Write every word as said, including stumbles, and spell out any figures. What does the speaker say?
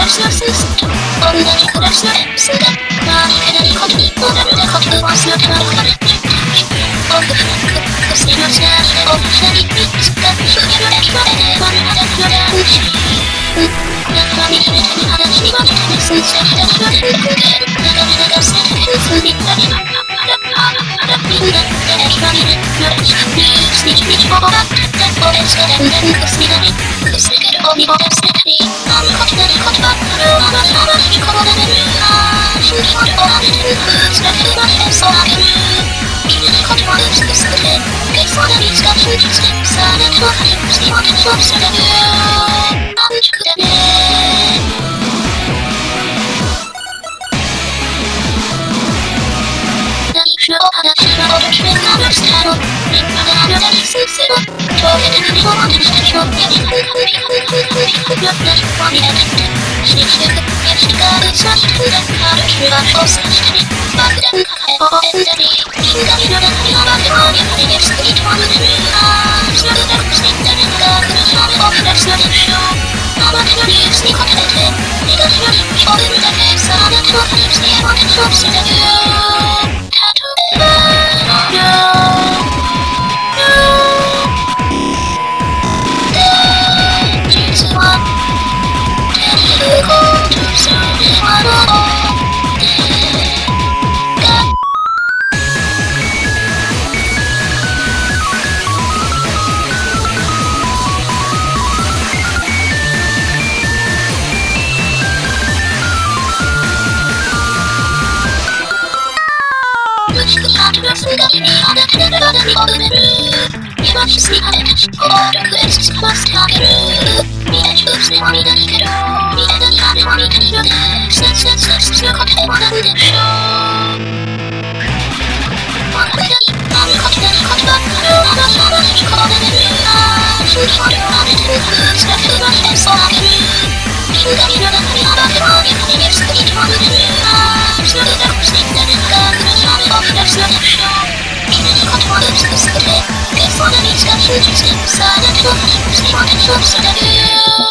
スをすると同じクラスのレッスンでまあいけないことにモダルでことをするとは分かれて僕フラッグ癖のチャージでおしゃりに使ってすぎるレキまでで丸裸の男子中身入れてに話に分けてねすんせひたすらすんくで流れ流せて変数になりまパラパラパラみんなで光でよろしくニュースにちみちぼぼがって俺それんでんくすになりくすける鬼ぼで捨てたりあんこきなりことばっかるあらさらしこぼれるあー心象でおはねてんくつらけまへんそうあげる君のことは薄くすくてけそうな水が真実でさあねとはりつきもてそうする安熟だね何を話はおるしめなるスターの立派なあるだけ先生は遠けて何を渡したしょやりはんはんびはんはんはんびはんよなしわみだけてししゅくやしがうさしてんだあるしは調査したり爆弾抱えぼぼでんだり銀河の中にはばけはやはりゲストにとはむねるあーすぐだくしてんだねが来るためをプラスのでしょあまりのニュースに答えて東のしょうるだけさあなたはりつけもてそうするよすがにあなたなら何を埋める今しすぎはねてし暴力へ進ませてあげる見て中世は見ないけど見て何あれは見ているねせっせっせっすることでもなんでしょう笑いないあることなりことばっかりを話さなしこぼれるああ心象ではねてんくつらくまへんそうあげる銀河の中にあばけはやはりゲストにとはむねるああすぐだくしてんだねが来るためをプラスのでしょ君のことは美しくて、けそうな水が真実で、さあなたの話をしてもてそうするよ